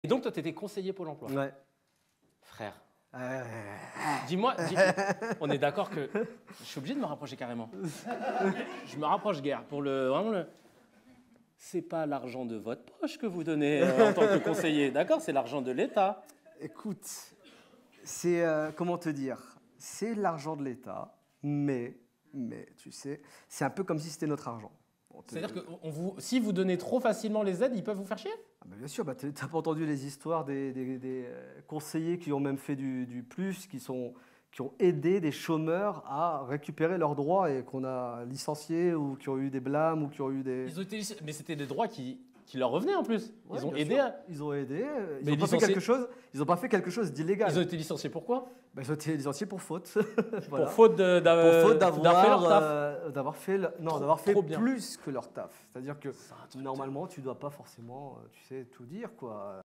Et donc, toi, tu étais conseiller Pôle emploi. Ouais. Frère, dis-moi, on est d'accord que je suis obligé de me rapprocher carrément. Je me rapproche guère pour vraiment. C'est pas l'argent de votre poche que vous donnez en tant que conseiller, d'accord? C'est l'argent de l'État. Écoute, c'est, comment te dire, c'est l'argent de l'État, mais tu sais, c'est un peu comme si c'était notre argent. C'est-à-dire que si vous donnez trop facilement les aides, ils peuvent vous faire chier? Ah bah bien sûr, bah t'as pas entendu les histoires des conseillers qui ont même fait du plus, qui ont aidé des chômeurs à récupérer leurs droits et qu'on a licenciés ou qui ont eu des blâmes ou qui ont eu des... Mais c'était des droits qui leur revenaient en plus. Ouais, Ils ont bien aidé. sûr. Ils ont aidé. Ils Mais n'ont pas fait quelque chose. Ils n'ont pas fait quelque chose d'illégal. Ils ont été licenciés pourquoi? Bah, ils ont été licenciés pour faute. Voilà. Pour faute d'avoir fait bien. plus que leur taf. C'est-à-dire que normalement, tu dois pas forcément, tu sais, tout dire quoi.